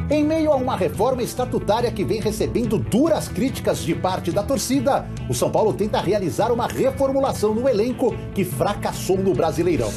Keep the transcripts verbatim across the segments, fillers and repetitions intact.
Em meio a uma reforma estatutária que vem recebendo duras críticas de parte da torcida, o São Paulo tenta realizar uma reformulação no elenco que fracassou no Brasileirão.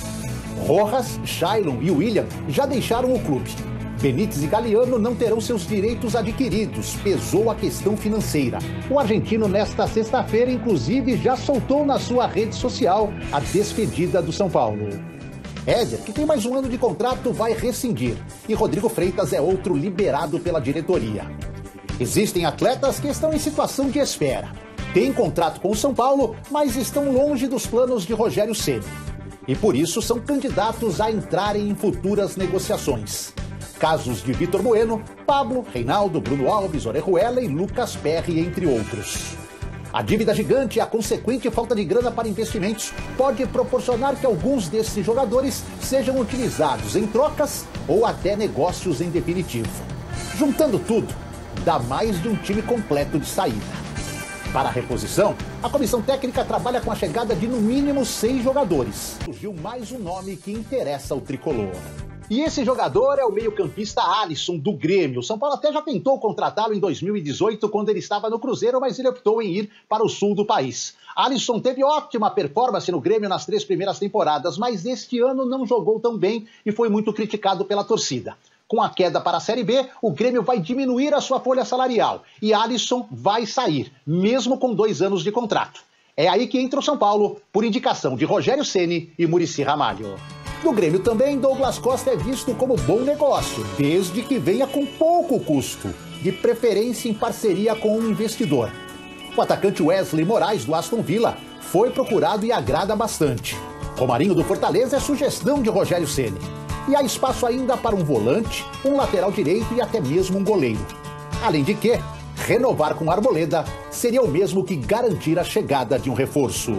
Rojas, Shailon e William já deixaram o clube. Benítez e Galeano não terão seus direitos adquiridos, pesou a questão financeira. O argentino, nesta sexta-feira, inclusive, já soltou na sua rede social a despedida do São Paulo. Éder, que tem mais um ano de contrato, vai rescindir. E Rodrigo Freitas é outro liberado pela diretoria. Existem atletas que estão em situação de espera. Têm contrato com o São Paulo, mas estão longe dos planos de Rogério Ceni. E por isso são candidatos a entrarem em futuras negociações. Casos de Vitor Bueno, Pablo, Reinaldo, Bruno Alves, Orejuela e Lucas Perry, entre outros. A dívida gigante e a consequente falta de grana para investimentos pode proporcionar que alguns desses jogadores sejam utilizados em trocas ou até negócios em definitivo. Juntando tudo, dá mais de um time completo de saída. Para a reposição, a comissão técnica trabalha com a chegada de no mínimo seis jogadores. Surgiu mais um nome que interessa ao tricolor. E esse jogador é o meio-campista Alisson, do Grêmio. O São Paulo até já tentou contratá-lo em dois mil e dezoito, quando ele estava no Cruzeiro, mas ele optou em ir para o sul do país. Alisson teve ótima performance no Grêmio nas três primeiras temporadas, mas este ano não jogou tão bem e foi muito criticado pela torcida. Com a queda para a Série B, o Grêmio vai diminuir a sua folha salarial e Alisson vai sair, mesmo com dois anos de contrato. É aí que entra o São Paulo, por indicação de Rogério Ceni e Muricy Ramalho. No Grêmio também, Douglas Costa é visto como bom negócio, desde que venha com pouco custo, de preferência em parceria com um investidor. O atacante Wesley Moraes, do Aston Villa, foi procurado e agrada bastante. Romarinho do Fortaleza é sugestão de Rogério Ceni. E há espaço ainda para um volante, um lateral direito e até mesmo um goleiro. Além de que, renovar com Arboleda seria o mesmo que garantir a chegada de um reforço.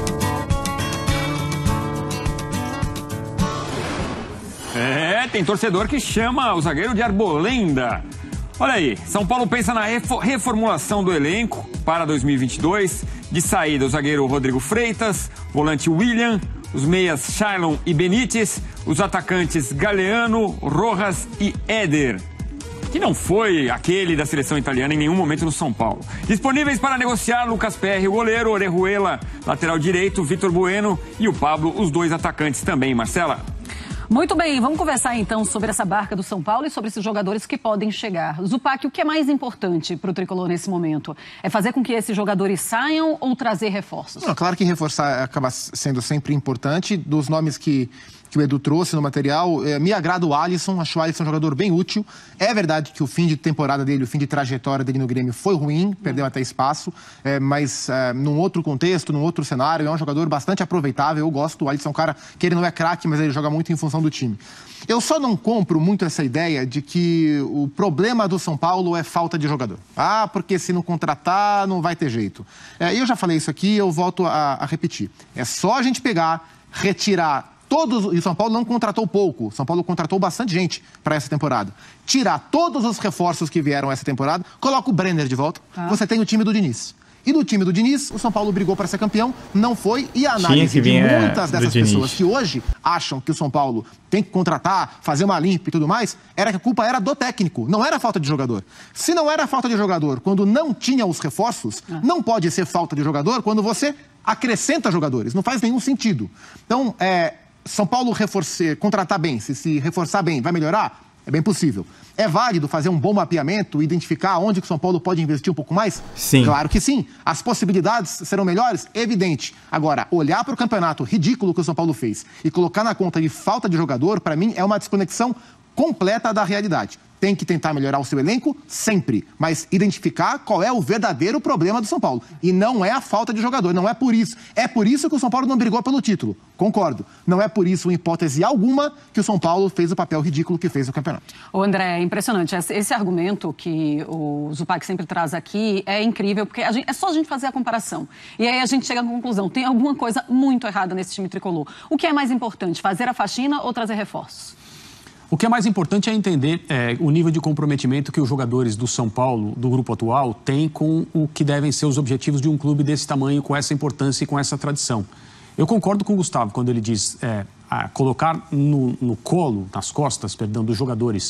É, tem torcedor que chama o zagueiro de Arbolenda. Olha aí, São Paulo pensa na reformulação do elenco para dois mil e vinte e dois. De saída, o zagueiro Rodrigo Freitas, volante William, os meias Shailon e Benítez, os atacantes Galeano, Rojas e Éder, que não foi aquele da seleção italiana em nenhum momento no São Paulo. Disponíveis para negociar, Lucas Perry, o goleiro, Orejuela, lateral direito, Vitor Bueno e o Pablo, os dois atacantes também. Marcela? Muito bem, vamos conversar então sobre essa barca do São Paulo e sobre esses jogadores que podem chegar. Zupac, o que é mais importante para o Tricolor nesse momento? É fazer com que esses jogadores saiam ou trazer reforços? Não, claro que reforçar acaba sendo sempre importante. Dos nomes que, que o Edu trouxe no material, eh, me agrada o Alisson, acho o Alisson um jogador bem útil. É verdade que o fim de temporada dele, o fim de trajetória dele no Grêmio foi ruim, perdeu até espaço, eh, mas eh, num outro contexto, num outro cenário, é um jogador bastante aproveitável. Eu gosto, o Alisson é um cara que ele não é craque, mas ele joga muito em função do time. Eu só não compro muito essa ideia de que o problema do São Paulo é falta de jogador. Ah, porque se não contratar, não vai ter jeito. É, eu já falei isso aqui, eu volto a, a repetir. É só a gente pegar, retirar todos... E o São Paulo não contratou pouco. O São Paulo contratou bastante gente para essa temporada. Tirar todos os reforços que vieram essa temporada, coloca o Brenner de volta, ah. Você tem o time do Diniz. E no time do Diniz, o São Paulo brigou para ser campeão, não foi. E a análise de muitas dessas pessoas que hoje acham que o São Paulo tem que contratar, fazer uma limpa e tudo mais, era que a culpa era do técnico, não era falta de jogador. Se não era falta de jogador quando não tinha os reforços, ah. não pode ser falta de jogador quando você acrescenta jogadores. Não faz nenhum sentido. Então, é, São Paulo reforçar, contratar bem, se se reforçar bem, vai melhorar? É bem possível. É válido fazer um bom mapeamento, identificar onde que o São Paulo pode investir um pouco mais? Sim. Claro que sim. As possibilidades serão melhores? Evidente. Agora, olhar para o campeonato ridículo que o São Paulo fez e colocar na conta de falta de jogador, para mim, é uma desconexão completa da realidade. Tem que tentar melhorar o seu elenco sempre, mas identificar qual é o verdadeiro problema do São Paulo. E não é a falta de jogador, não é por isso. É por isso que o São Paulo não brigou pelo título. Concordo. Não é por isso, em hipótese alguma, que o São Paulo fez o papel ridículo que fez no campeonato. Ô André, é impressionante. Esse argumento que o Zupac sempre traz aqui é incrível, porque a gente, é só a gente fazer a comparação. E aí a gente chega à conclusão, tem alguma coisa muito errada nesse time tricolor. O que é mais importante, fazer a faxina ou trazer reforços? O que é mais importante é entender é, o nível de comprometimento que os jogadores do São Paulo, do grupo atual, têm com o que devem ser os objetivos de um clube desse tamanho, com essa importância e com essa tradição. Eu concordo com o Gustavo quando ele diz é, a colocar no, no colo, nas costas, perdão, dos jogadores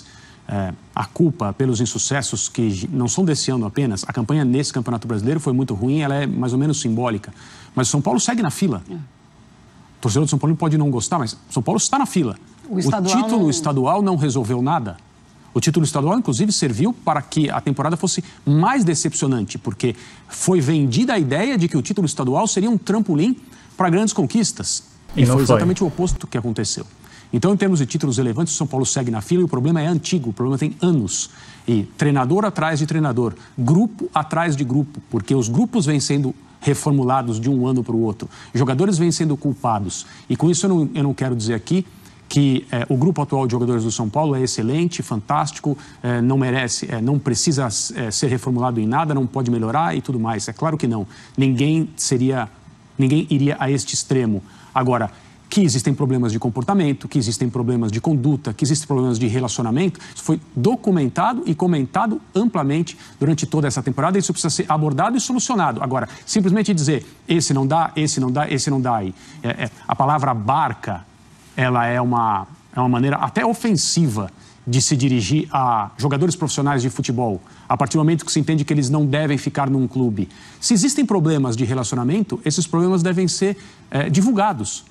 é, a culpa pelos insucessos que não são desse ano apenas. A campanha nesse Campeonato Brasileiro foi muito ruim, ela é mais ou menos simbólica. Mas o São Paulo segue na fila. É. O torcedor de São Paulo pode não gostar, mas São Paulo está na fila. O, o título não... estadual não resolveu nada. O título estadual, inclusive, serviu para que a temporada fosse mais decepcionante, porque foi vendida a ideia de que o título estadual seria um trampolim para grandes conquistas. E, e foi exatamente foi. o oposto que aconteceu. Então, em termos de títulos relevantes, o São Paulo segue na fila e o problema é antigo, o problema tem anos. E treinador atrás de treinador, grupo atrás de grupo, porque os grupos vêm sendo reformulados de um ano para o outro. Jogadores vêm sendo culpados. E com isso eu não, eu não quero dizer aqui que é, o grupo atual de jogadores do São Paulo é excelente, fantástico, é, não merece, é, não precisa é, ser reformulado em nada, não pode melhorar e tudo mais. É claro que não. Ninguém seria, ninguém iria a este extremo. Agora, que existem problemas de comportamento, que existem problemas de conduta, que existem problemas de relacionamento, isso foi documentado e comentado amplamente durante toda essa temporada e isso precisa ser abordado e solucionado. Agora, simplesmente dizer, esse não dá, esse não dá, esse não dá aí. É, é, a palavra barca, ela é uma, é uma maneira até ofensiva de se dirigir a jogadores profissionais de futebol, a partir do momento que se entende que eles não devem ficar num clube. Se existem problemas de relacionamento, esses problemas devem ser é, divulgados.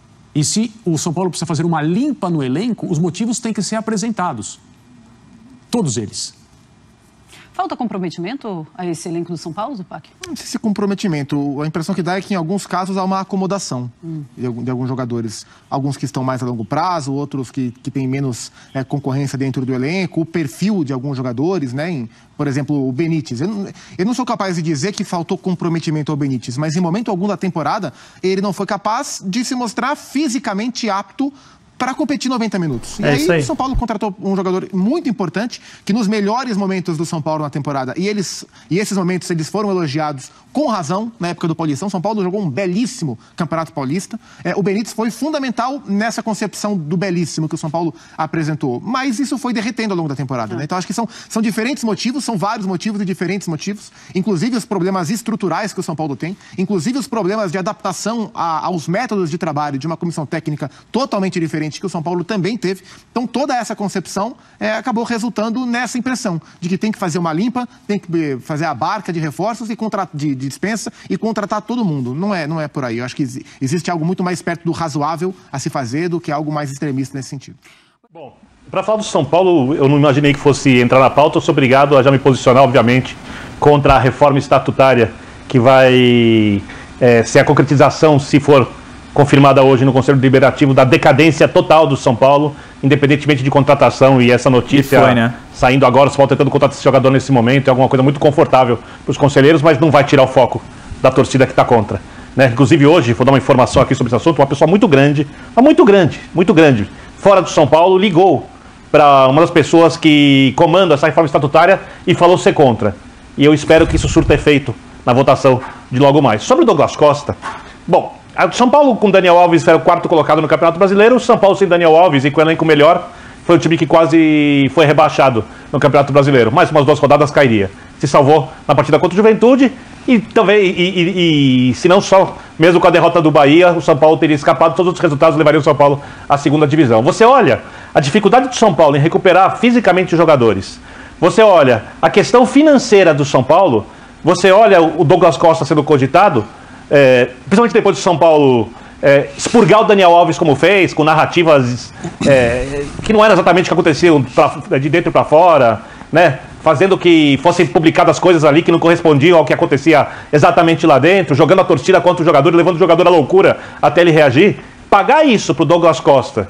E se o São Paulo precisa fazer uma limpa no elenco, os motivos têm que ser apresentados. Todos eles. Falta comprometimento a esse elenco do São Paulo, Zupac? Não sei se comprometimento. A impressão que dá é que, em alguns casos, há uma acomodação hum. de, de alguns jogadores. Alguns que estão mais a longo prazo, outros que, que têm menos é, concorrência dentro do elenco, o perfil de alguns jogadores, né? Em, por exemplo, o Benítez. Eu não, eu não sou capaz de dizer que faltou comprometimento ao Benítez, mas em momento algum da temporada, ele não foi capaz de se mostrar fisicamente apto para competir noventa minutos. E é aí, aí o São Paulo contratou um jogador muito importante, que nos melhores momentos do São Paulo na temporada, e, eles, e esses momentos eles foram elogiados com razão na época do Paulistão. São Paulo jogou um belíssimo Campeonato Paulista. É, o Benítez foi fundamental nessa concepção do belíssimo que o São Paulo apresentou. Mas isso foi derretendo ao longo da temporada. É. Né? Então acho que são, são diferentes motivos, são vários motivos e diferentes motivos. Inclusive os problemas estruturais que o São Paulo tem, inclusive os problemas de adaptação a, aos métodos de trabalho de uma comissão técnica totalmente diferente que o São Paulo também teve. Então toda essa concepção é, acabou resultando nessa impressão de que tem que fazer uma limpa, tem que fazer a barca de reforços e contratar de de dispensa e contratar todo mundo. Não é, não é por aí. Eu acho que existe algo muito mais perto do razoável a se fazer do que algo mais extremista nesse sentido. Bom, para falar do São Paulo, eu não imaginei que fosse entrar na pauta. Eu sou obrigado a já me posicionar, obviamente, contra a reforma estatutária que vai é, ser a concretização, se for confirmada hoje no Conselho Deliberativo, da decadência total do São Paulo, independentemente de contratação. E essa notícia foi, né? Saindo agora, o São Paulo tentando contratar esse jogador nesse momento, é alguma coisa muito confortável para os conselheiros, mas não vai tirar o foco da torcida que está contra. Né? Inclusive hoje, vou dar uma informação aqui sobre esse assunto, uma pessoa muito grande, mas muito grande, muito grande, fora do São Paulo, ligou para uma das pessoas que comanda essa reforma estatutária e falou ser contra. E eu espero que isso surta efeito na votação de logo mais. Sobre o Douglas Costa, bom, o São Paulo com Daniel Alves era o quarto colocado no Campeonato Brasileiro. O São Paulo sem Daniel Alves e com o elenco melhor foi o time que quase foi rebaixado no Campeonato Brasileiro. Mais umas duas rodadas cairia. Se salvou na partida contra o Juventude e também, e, e, e se não só, mesmo com a derrota do Bahia, o São Paulo teria escapado. Todos os outros resultados levariam o São Paulo à segunda divisão. Você olha a dificuldade do São Paulo em recuperar fisicamente os jogadores. Você olha a questão financeira do São Paulo. Você olha o Douglas Costa sendo cogitado. É, principalmente depois do São Paulo é, expurgar o Daniel Alves como fez, com narrativas é, que não eram exatamente o que aconteciam pra, de dentro para fora, né? Fazendo que fossem publicadas coisas ali que não correspondiam ao que acontecia exatamente lá dentro, jogando a torcida contra o jogador, levando o jogador à loucura até ele reagir. Pagar isso pro Douglas Costa,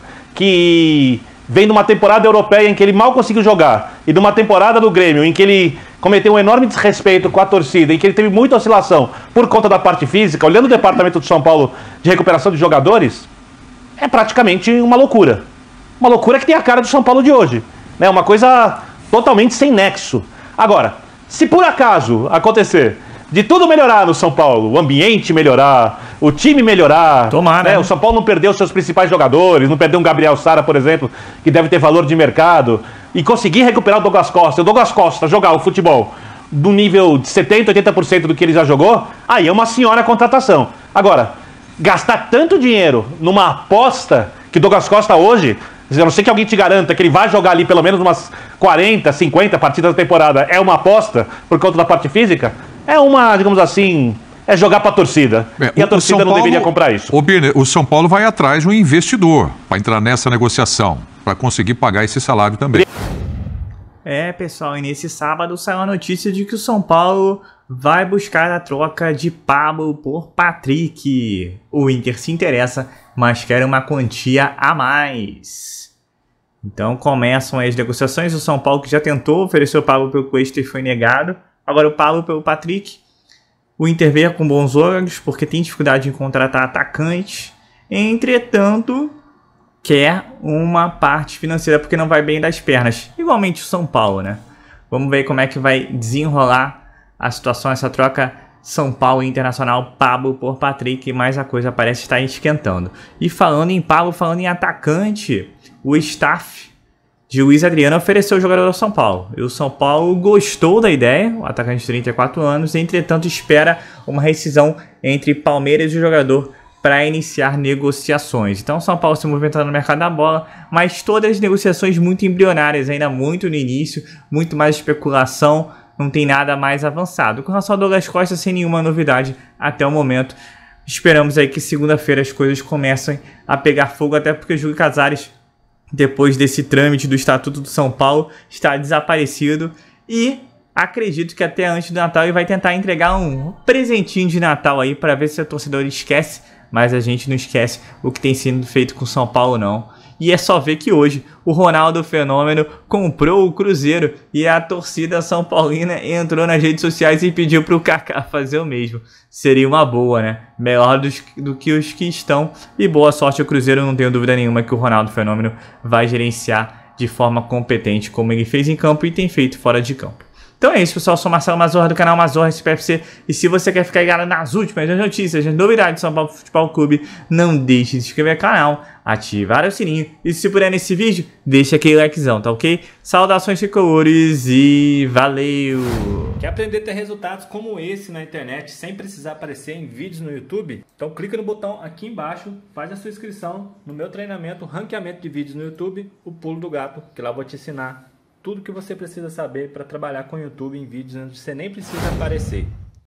que vem numa temporada europeia em que ele mal conseguiu jogar, e numa temporada do Grêmio em que ele cometeu um enorme desrespeito com a torcida, em que ele teve muita oscilação por conta da parte física, olhando o departamento do São Paulo de recuperação de jogadores, é praticamente uma loucura. Uma loucura que tem a cara do São Paulo de hoje. Né? Uma coisa totalmente sem nexo. Agora, se por acaso acontecer de tudo melhorar no São Paulo, o ambiente melhorar, o time melhorar, Tomara, né? né? O São Paulo não perdeu seus principais jogadores, não perdeu um Gabriel Sara, por exemplo, que deve ter valor de mercado, e conseguir recuperar o Douglas Costa, o Douglas Costa jogar o futebol do nível de setenta, oitenta por cento do que ele já jogou, aí é uma senhora contratação. Agora, gastar tanto dinheiro numa aposta que o Douglas Costa hoje A não ser que alguém te garanta que ele vai jogar ali pelo menos umas quarenta, cinquenta partidas da temporada, é uma aposta por conta da parte física, é uma, digamos assim, é jogar para a torcida. É, e a torcida não Paulo, deveria comprar isso. O, Birner, o São Paulo vai atrás de um investidor para entrar nessa negociação, para conseguir pagar esse salário também. É, pessoal, e nesse sábado saiu a notícia de que o São Paulo vai buscar a troca de Pablo por Patrick. O Inter se interessa, mas quer uma quantia a mais. Então começam as negociações. O São Paulo, que já tentou oferecer o Pablo pelo Cuesta e foi negado. Agora o Pablo pelo Patrick. O Inter veio com bons olhos, porque tem dificuldade em contratar atacantes. Entretanto, quer uma parte financeira, porque não vai bem das pernas. Igualmente o São Paulo, né? Vamos ver como é que vai desenrolar a situação, essa troca São Paulo Internacional, Pablo por Patrick, mas a coisa parece estar esquentando. E falando em Pablo, falando em atacante, o staff de Luiz Adriano ofereceu o jogador ao São Paulo. E o São Paulo gostou da ideia, o atacante de trinta e quatro anos, entretanto espera uma rescisão entre Palmeiras e o jogador para iniciar negociações. Então o São Paulo se movimentando no mercado da bola, mas todas as negociações muito embrionárias, ainda muito no início, muito mais especulação, não tem nada mais avançado. Com relação ao Douglas Costa, sem nenhuma novidade até o momento. Esperamos aí que segunda-feira as coisas comecem a pegar fogo, até porque o Júlio Casares, depois desse trâmite do Estatuto do São Paulo, está desaparecido e acredito que até antes do Natal ele vai tentar entregar um presentinho de Natal aí para ver se o torcedor esquece, mas a gente não esquece o que tem sido feito com o São Paulo não. E é só ver que hoje o Ronaldo Fenômeno comprou o Cruzeiro e a torcida São Paulina entrou nas redes sociais e pediu para o Kaká fazer o mesmo. Seria uma boa, né? Melhor dos, do que os que estão. E boa sorte ao Cruzeiro, não tenho dúvida nenhuma que o Ronaldo Fenômeno vai gerenciar de forma competente, como ele fez em campo e tem feito fora de campo. Então é isso, pessoal. Eu sou Marcelo Mazorra do canal Mazorra S P F C. E se você quer ficar ligado nas últimas notícias, as novidades do São Paulo Futebol Clube, não deixe de se inscrever no canal, ativar o sininho. E se puder nesse vídeo, deixa aquele likezão, tá ok? Saudações tricolores e valeu! Quer aprender a ter resultados como esse na internet sem precisar aparecer em vídeos no YouTube? Então clica no botão aqui embaixo, faz a sua inscrição no meu treinamento, ranqueamento de vídeos no YouTube, o Pulo do Gato, que lá eu vou te ensinar tudo que você precisa saber para trabalhar com o YouTube em vídeos onde você nem precisa aparecer.